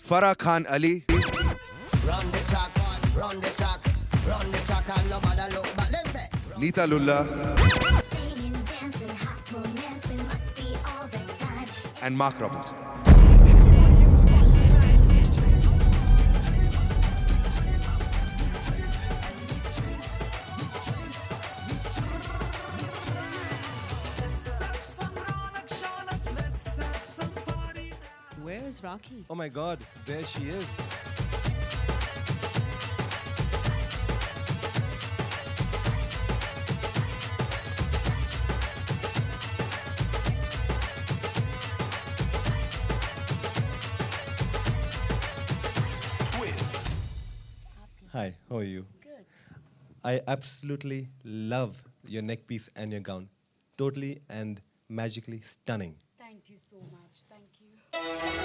Farah Khan Ali. Run the track, run the track, run the track, and nobody look back. Them say. Neeta Lulla. And Marc Robinson. Where is Rakhi? Oh my God, there she is. Hi, how are you? Good. I absolutely love your neck piece and your gown. Totally and magically stunning. Thank you so much. Thank you.